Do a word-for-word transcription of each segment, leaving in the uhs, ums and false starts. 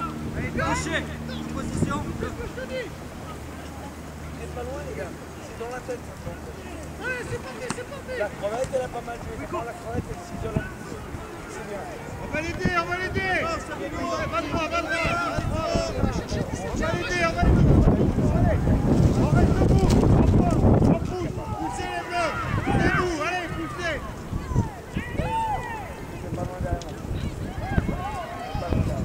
Touché. Position. Il est pas loin les gars, c'est dans la tête. Allez, c'est parti, c'est parti. La crevette elle a pas mal joué, comment la crevette elle s'isole un petit peu. C'est bien. On va l'aider, on va l'aider. Va droit, va droit. On va l'aider, on va l'aider. On reste debout, on pousse, on pousse. Poussez les bleus. Poussez-vous, allez, poussez. C'est pas loin derrière. C'est pas loin derrière.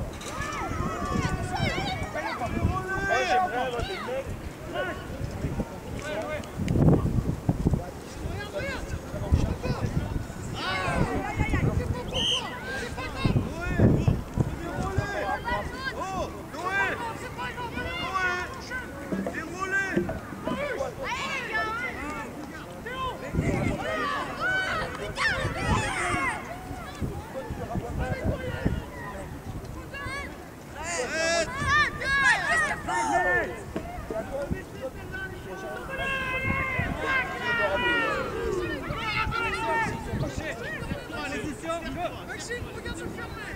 Moi j'aimerais avoir des mecs. Maxime, regarde le fermer.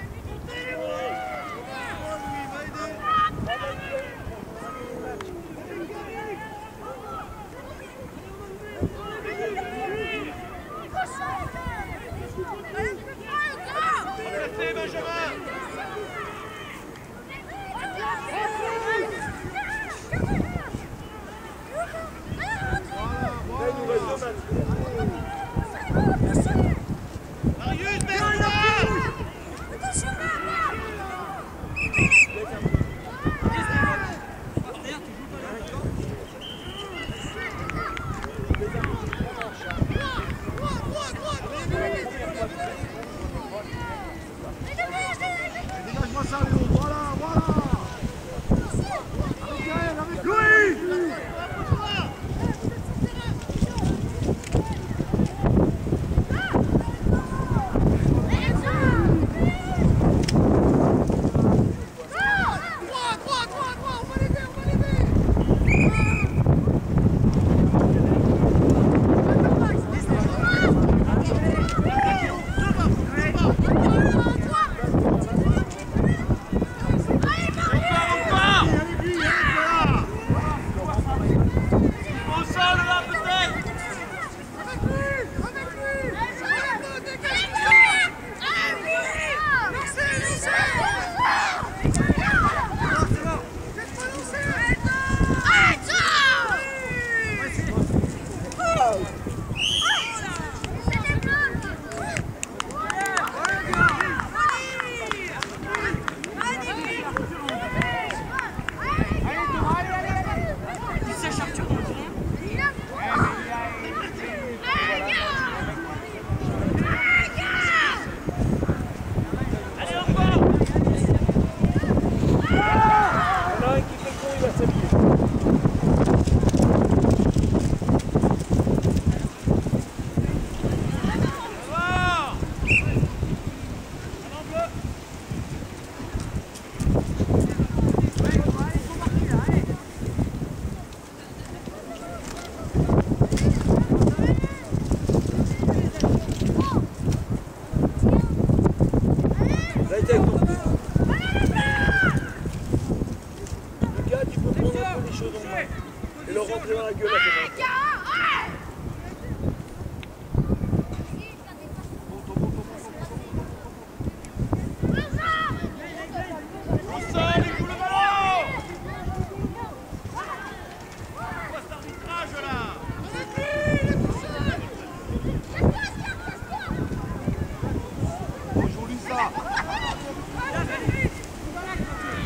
Et leur rentrer dans la gueule à quelqu'un.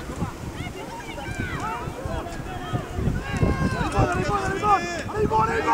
Allez, bon, allez, bon.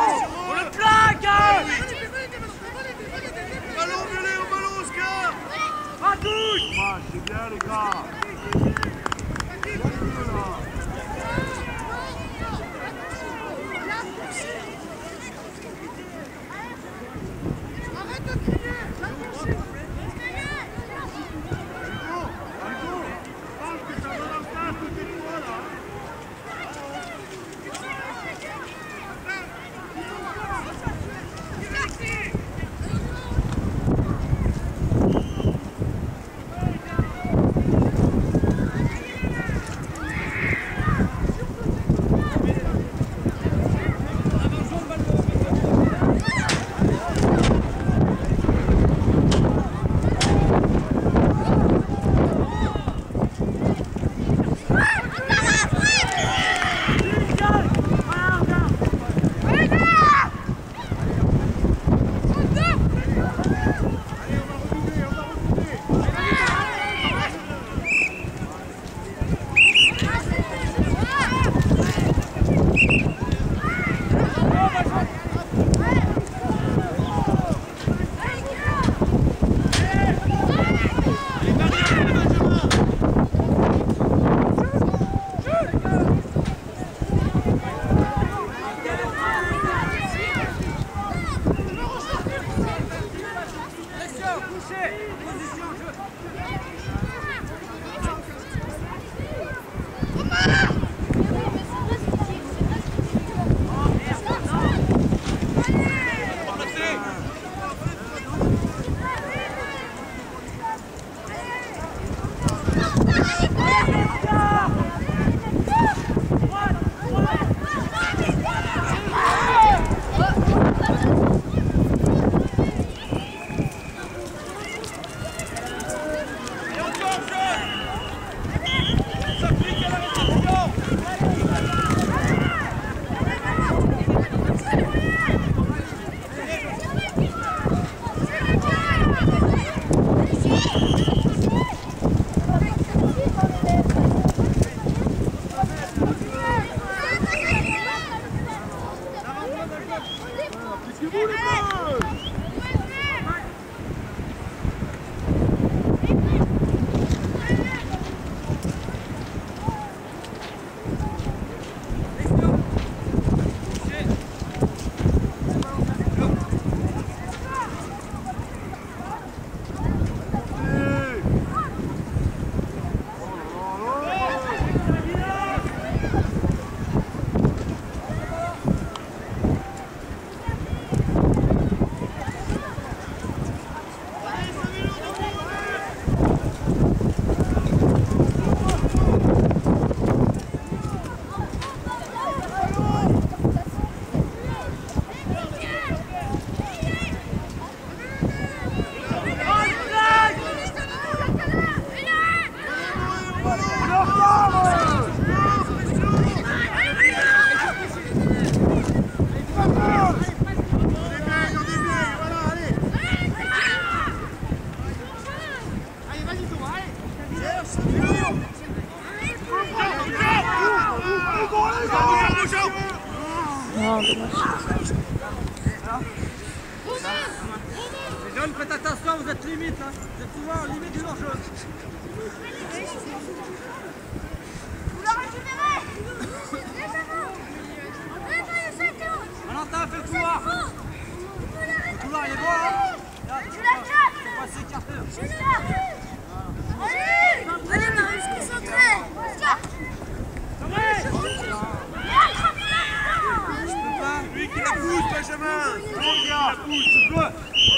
Les jeunes, faites attention, vous êtes limite là. Vous êtes souvent limite du hors-jeu. Vous la récupérez. Valentin, fais le couloir. Le couloir, il est bon, hein. Tu la captes. Faut pas s'écarter. Je la capte. Allez, allez Marius, concentré. Je peux pas. Lui qui la pousse, Benjamin. Allez, gars. Pousse, tu peux.